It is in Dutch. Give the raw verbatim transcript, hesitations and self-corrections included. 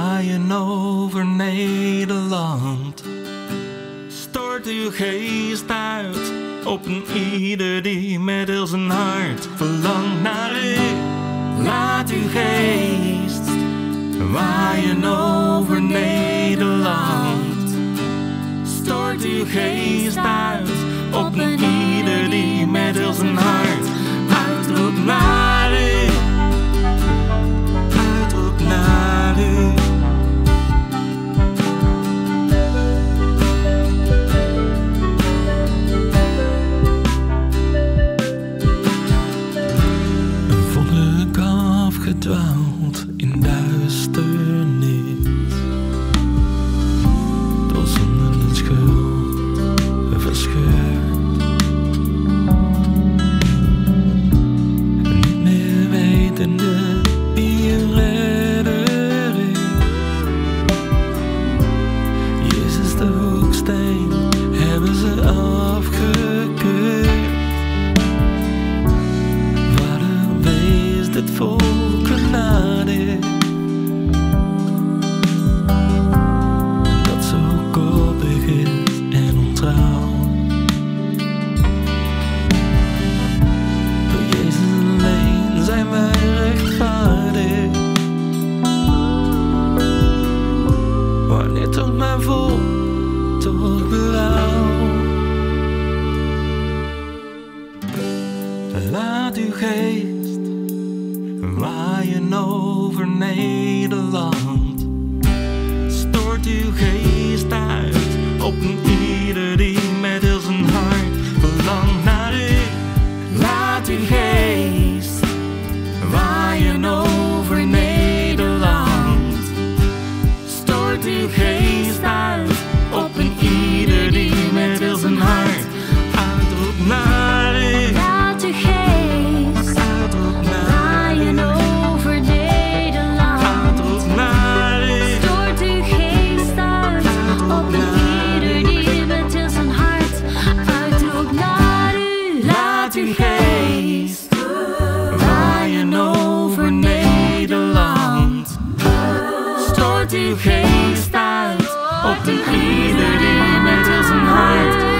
waaien over Nederland. Stort uw geest uit op een ieder die met heel zijn hart verlangt naar u. Laat uw geest waaien over Nederland. Stort uw geest uit op een ieder die met heel zijn hart uitroept naar u. Uitroept naar u. Een volk afgedwaald in duisternis, door zonde en schuld verscheurd. Niet meer wetende wie een redder is. Jezus de hoeksteen hebben ze afgekeurd. Vader, wees dit volk genadig, dat zo koppig is en ontrouw. Door Jezus alleen zijn wij rechtvaardig. Wanneer toont mijn volk toch berouw? Laat uw geest waaien over Nederland. Stort uw geest uit op een ieder die met heel zijn hart verlangt naar u. Laat uw geest waaien over Nederland. Stort uw geest uit op een ieder die met heel zijn hart uitroept naar u. Laat uw geest Uitroept naar waaien over Nederland. Uitroept naar u. Stort uw geest uit op een ieder die met heel zijn hart uitroept naar u. Laat uw geest waaien over Nederland. Stort uw geest uit op een ieder die met heel zijn hart